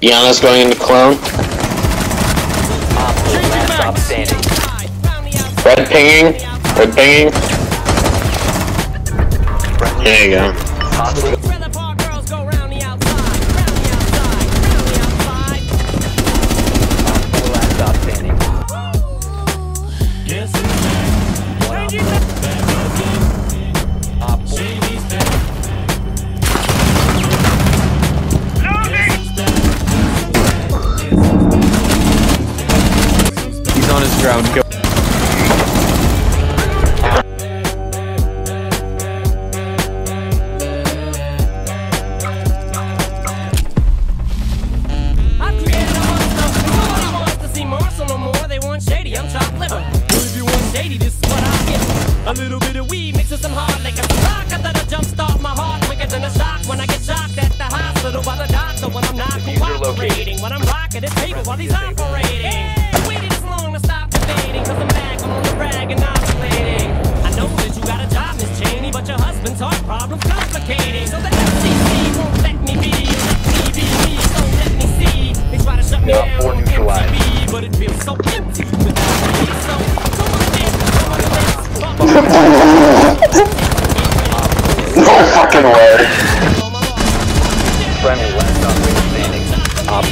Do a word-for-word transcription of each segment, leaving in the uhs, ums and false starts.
Giannis going into clone. Stop standing. Red pinging. Red pinging. There you go. He's on his ground. Go. A little bit of weed mixed with some hard liquor. Rock, I thought I jump start my heart quicker than a shock when I get shocked at the hospital by the doctor when I'm not cooperating. When I'm rocking this paper while he's operating. I waited this long to stop debating, cause I'm back, I'm on the rag and oscillating. I know that you got a job, Miss Cheney, but your husband's heart problem's complicating. So the F C C won't let me be, let me be me, so let me see. They try to shut me down on M T V, but it feels so empty without me. So, so much this, so much this. No fucking way. Friendly last stop standing. Op.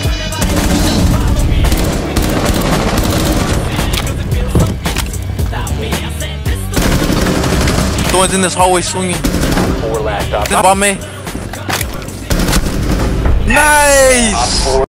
The one's in this hallway swinging. Four last stop. This bomb me. Nice.